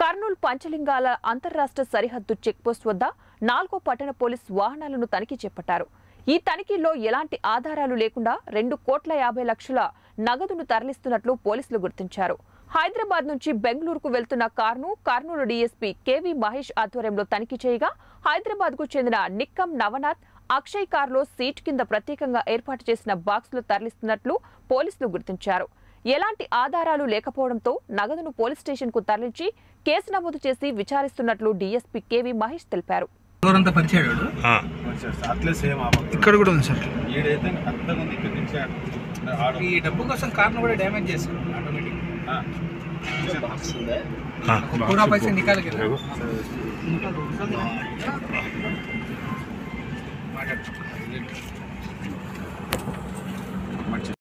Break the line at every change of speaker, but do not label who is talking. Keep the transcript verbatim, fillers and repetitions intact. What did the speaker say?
కర్నూలు పంచలింగాల అంతర్రాష్ట్ర సరిహద్దు చెక్పోస్ట్ వద్ద నాలుగో పట్టణ పోలీస్ వాహనాలను తనిఖీ చేపట్టారు. ఈ తనిఖీల్లో ఎలాంటి ఆధారాలు లేకుండా రెండు కోట్ల యాభై లక్షల నగదును తరలిస్తున్నట్లు పోలీసులు గుర్తించారు. హైదరాబాద్ నుంచి బెంగళూరుకు వెళ్తున్న కారును కర్నూలు డీఎస్పీ కేవీ మహేష్ ఆధ్వర్యంలో తనిఖీ చేయగా హైదరాబాద్ కు చెందిన నిక్కం నవనాథ్ అక్షయ్ కారులో సీట్ కింద ప్రత్యేకంగా ఏర్పాటు చేసిన బాక్సులు తరలిస్తున్నట్లు పోలీసులు గుర్తించారు. ఎలాంటి ఆధారాలు లేకపోవడంతో నగదును పోలీస్ స్టేషన్ కు తరలించి కేసు నమోదు చేసి విచారిస్తున్నట్లు డీఎస్పీ కేవీ మహేష్ తెలిపారు.
ఇక్కడ కూడా ఉంది సార్.
ఈ డబ్బు కోసం కార్ను కూడా డ్యామేజ్ చేశారు ఆటోమేటిక్. पूरा पैसे निकाल के